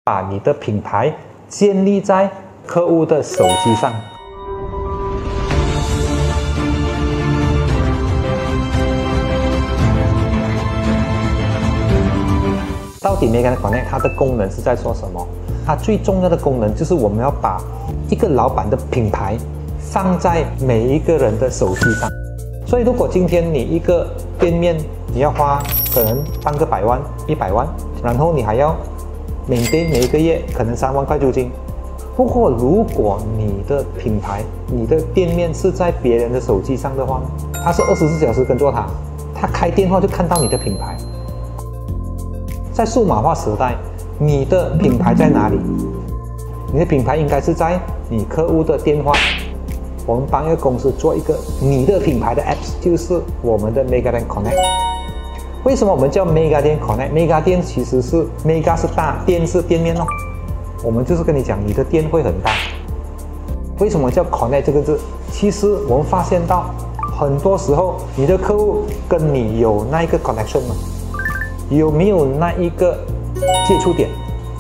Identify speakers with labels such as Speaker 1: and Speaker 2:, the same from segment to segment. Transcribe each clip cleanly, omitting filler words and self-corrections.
Speaker 1: 把你的品牌建立在客户的手机上。到底 Megadan Connect 它的功能是在做什么？它最重要的功能就是我们要把一个老板的品牌放在每一个人的手机上。所以如果今天你一个店面你要花可能半个百万、100万，然后你还要每一个月可能3万块租金。不过如果你的品牌、你的店面是在别人的手机上的话，他是24小时跟着他开电话就看到你的品牌。在数码化时代，你的品牌在哪里？你的品牌应该是在你客户的电话。我们帮一个公司做一个你的品牌的 Apps， 就是我们的 Megadan Connect。为什么我们叫 Megadan Connect？Megadan 其实是 Mega 是大，店是店面哦。我们就是跟你讲，你的店会很大。为什么叫 Connect 这个字？其实我们发现到，很多时候你的客户跟你有那一个 connection 吗？有没有那一个接触点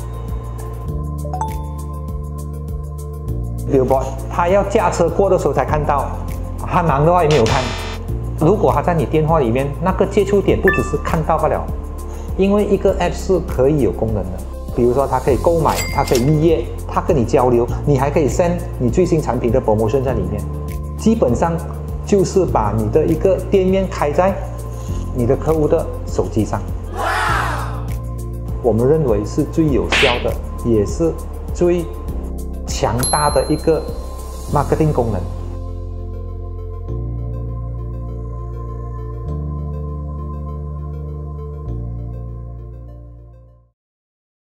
Speaker 1: ？Billboard， 他要驾车过的时候才看到，他忙的话也没有看。如果他在你电话里面，那个接触点不只是看到罢了，因为一个 app 是可以有功能的。比如说，它可以购买，它可以预约，它跟你交流，你还可以 send 你最新产品的 promotion 在里面。基本上就是把你的一个店面开在你的客户的手机上。我们认为是最有效的，也是最强大的一个 marketing 功能。